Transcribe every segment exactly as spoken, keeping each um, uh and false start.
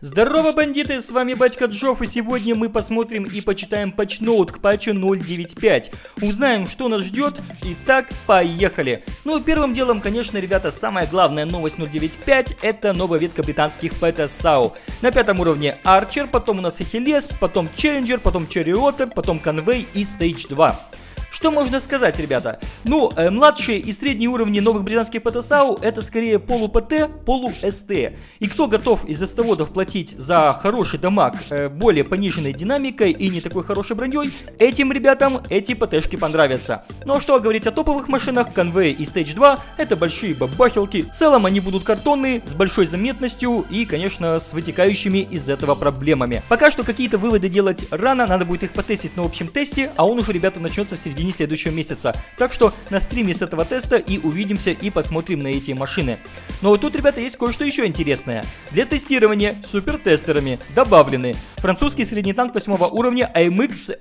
Здорово, бандиты, с вами Батька Джофф, и сегодня мы посмотрим и почитаем патчноут к патчу ноль девять пять. Узнаем, что нас ждет. Итак, поехали. Ну, первым делом, конечно, ребята, самая главная новость ноль девять пять — это новая ветка британских ПТСАУ. На пятом уровне Арчер, потом у нас Ахиллес, потом Челленджер, потом Чариотер, потом Конвей и Стейдж два. Что можно сказать, ребята? Ну, э, младшие и средние уровни новых британских ПТСАУ — это скорее полу-ПТ, полу-СТ. И кто готов из эстоводов платить за хороший дамаг, э, более пониженной динамикой и не такой хорошей броней, этим ребятам эти ПТшки понравятся. Ну а что говорить о топовых машинах, Конвей и Стейдж два — это большие бабахилки. В целом они будут картонные, с большой заметностью и, конечно, с вытекающими из этого проблемами. Пока что какие-то выводы делать рано, надо будет их потестить на общем тесте, а он уже, ребята, начнется в середине следующего месяца. Так что на стриме с этого теста и увидимся и посмотрим на эти машины. Но вот тут, ребята, есть кое-что еще интересное. Для тестирования супертестерами добавлены французский средний танк восьмого уровня эй эм икс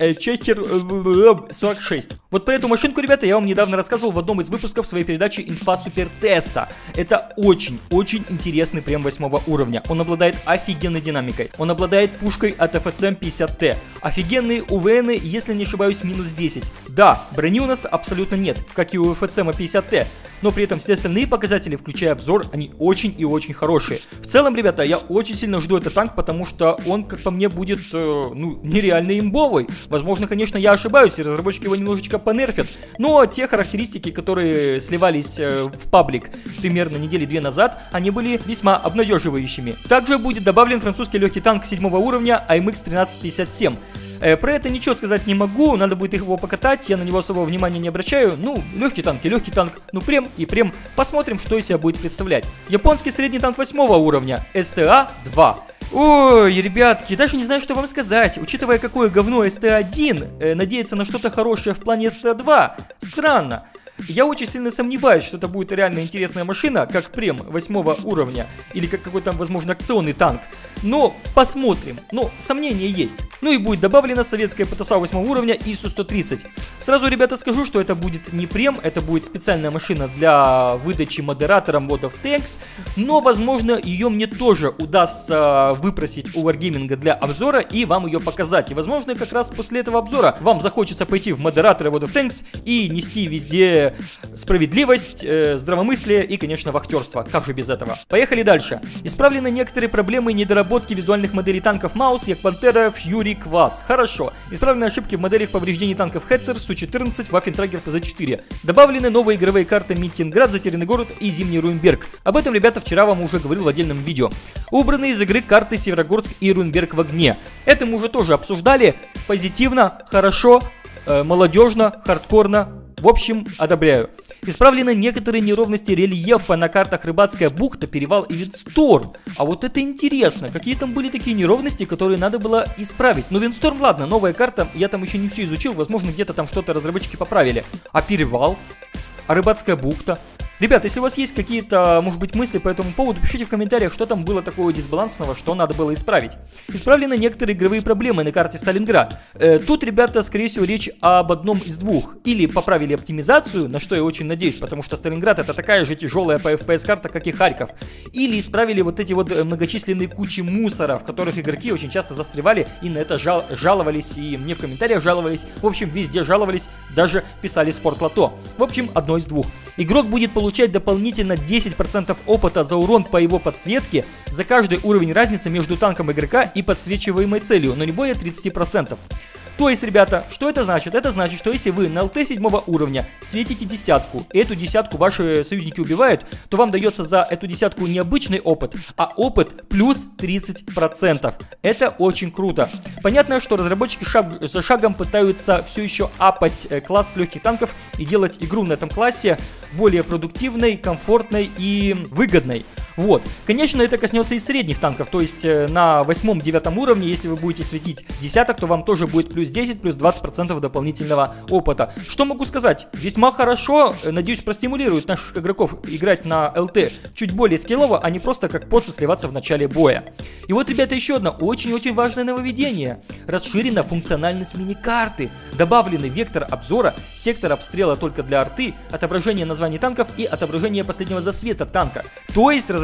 Чехер сорок шесть. Вот про эту машинку, ребята, я вам недавно рассказывал в одном из выпусков своей передачи Инфа Супертеста. Это очень-очень интересный прем восьмого уровня. Он обладает офигенной динамикой. Он обладает пушкой от эф си эм пятьдесят тэ. Офигенные УВНы, если не ошибаюсь, минус десять. Да, брони у нас абсолютно нет, как и у эф си эм пятьдесят тэ. Но при этом все остальные показатели, включая обзор, они очень и очень хорошие. В целом, ребята, я очень сильно жду этот танк, потому что он, как по мне, будет, э, ну, нереально имбовый. Возможно, конечно, я ошибаюсь, и разработчики его немножечко понерфят. Но те характеристики, которые сливались э, в паблик примерно недели две назад, они были весьма обнадеживающими. Также будет добавлен французский легкий танк седьмого уровня эй эм икс тринадцать пятьдесят семь. Э, про это ничего сказать не могу, надо будет его покатать, я на него особого внимания не обращаю. Ну, легкий танк и легкий танк, ну прем и прем. Посмотрим, что из себя будет представлять. Японский средний танк восьмого уровня эс тэ а два. Ой, ребятки, даже не знаю, что вам сказать. Учитывая, какое говно эс тэ один, э, надеяться на что-то хорошее в плане эс тэ два странно. Я очень сильно сомневаюсь, что это будет реально интересная машина, как прем восьмого уровня, или как какой-то, возможно, акционный танк. Но посмотрим. Но сомнения есть. Ну и будет добавлена советская ПТСАУ восьмого уровня ай эс ю сто тридцать. Сразу, ребята, скажу, что это будет не прем, это будет специальная машина для выдачи модератором World of Tanks. Но, возможно, ее мне тоже удастся выпросить у Wargaming для обзора и вам ее показать. И, возможно, как раз после этого обзора вам захочется пойти в модераторы World of Tanks и нести везде справедливость, э, здравомыслие и, конечно, вахтерство. Как же без этого? Поехали дальше. Исправлены некоторые проблемы и недоработки визуальных моделей танков Маус, як Пантера, Фьюри, Квас. Хорошо. Исправлены ошибки в моделях повреждений танков Хетцер, Су четырнадцать, Ваффентрагер, пэ зэ четыре. Добавлены новые игровые карты Миттинград, Затерянный город и Зимний Руинберг. Об этом, ребята, вчера вам уже говорил в отдельном видео. Убраны из игры карты Северогорск и Руинберг в огне. Это мы уже тоже обсуждали. Позитивно, хорошо, э, молодежно, хардкорно. В общем, одобряю. Исправлены некоторые неровности рельефа на картах Рыбацкая бухта, Перевал и Виндсторм. А вот это интересно. Какие там были такие неровности, которые надо было исправить? Ну, Виндсторм, ладно, новая карта. Я там еще не все изучил. Возможно, где-то там что-то разработчики поправили. А Перевал? А Рыбацкая бухта? Ребята, если у вас есть какие-то, может быть, мысли по этому поводу, пишите в комментариях, что там было такого дисбалансного, что надо было исправить. Исправлены некоторые игровые проблемы на карте Сталинград. Э, тут, ребята, скорее всего, речь об одном из двух. Или поправили оптимизацию, на что я очень надеюсь, потому что Сталинград — это такая же тяжелая по эф пи эс карта, как и Харьков. Или исправили вот эти вот многочисленные кучи мусора, в которых игроки очень часто застревали и на это жал жаловались, и мне в комментариях жаловались. В общем, везде жаловались, даже писали Спортлото. В общем, одно из двух. Игрок будет получать получать дополнительно десять процентов опыта за урон по его подсветке за каждый уровень разницы между танком игрока и подсвечиваемой целью, но не более тридцати процентов. То есть, ребята, что это значит? Это значит, что если вы на эл тэ седьмого уровня светите десятку, и эту десятку ваши союзники убивают, то вам дается за эту десятку не обычный опыт, а опыт плюс тридцать процентов. Это очень круто. Понятно, что разработчики шаг за шагом пытаются все еще апать э, класс легких танков и делать игру на этом классе более продуктивной, комфортной и выгодной. Вот. Конечно, это коснется и средних танков, то есть э, на восьмом-девятом уровне, если вы будете светить десяток, то вам тоже будет плюс десять, плюс двадцать процентов дополнительного опыта. Что могу сказать? Весьма хорошо, надеюсь, простимулирует наших игроков играть на эл тэ чуть более скиллово, а не просто как поцы сливаться в начале боя. И вот, ребята, еще одно очень-очень важное нововведение. Расширена функциональность мини-карты. Добавлены вектор обзора, сектор обстрела только для арты, отображение названий танков и отображение последнего засвета танка. То есть разработчики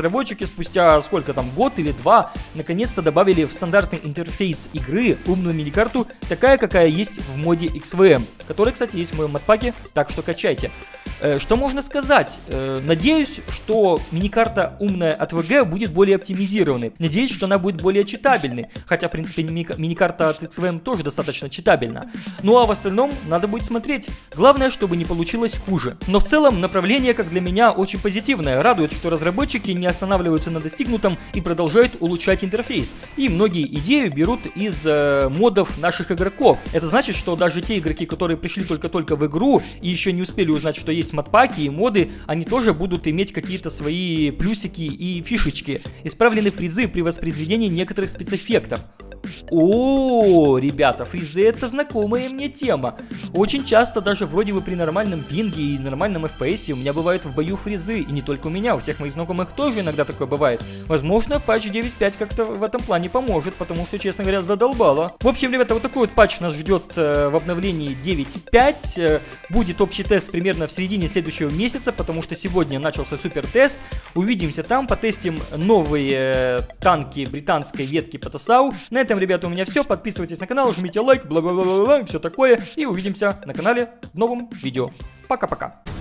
разработчики спустя сколько там, год или два, наконец-то добавили в стандартный интерфейс игры умную миникарту, такая, какая есть в моде икс ви эм, который, кстати, есть в моем модпаке, так что качайте. Э, что можно сказать? Э, надеюсь, что миникарта умная от ви джи будет более оптимизированной. Надеюсь, что она будет более читабельной. Хотя, в принципе, ми миникарта от икс ви эм тоже достаточно читабельна. Ну а в остальном надо будет смотреть. Главное, чтобы не получилось хуже. Но в целом направление, как для меня, очень позитивное. Радует, что разработчики не останавливаются на достигнутом и продолжают улучшать интерфейс. И многие идеи берут из э, модов наших игроков. Это значит, что даже те игроки, которые пришли только-только в игру и еще не успели узнать, что есть модпаки и моды, они тоже будут иметь какие-то свои плюсики и фишечки. Исправлены фризы при воспроизведении некоторых спецэффектов. О, ребята, фризы — это знакомая мне тема. Очень часто даже вроде бы при нормальном пинге и нормальном эф пи эс у меня бывают в бою фризы. И не только у меня, у всех моих знакомых тоже иногда такое бывает. Возможно, патч девять пять как-то в этом плане поможет, потому что, честно говоря, задолбало. В общем, ребята, вот такой вот патч нас ждет э, в обновлении девять пять. Э, будет общий тест примерно в середине следующего месяца, потому что сегодня начался супер тест. Увидимся там, потестим новые э, танки британской ветки по ТОСАУ. На этом, ребята, у меня все. Подписывайтесь на канал, жмите лайк, бла-бла-бла-бла, все такое. И увидимся на канале в новом видео. Пока-пока.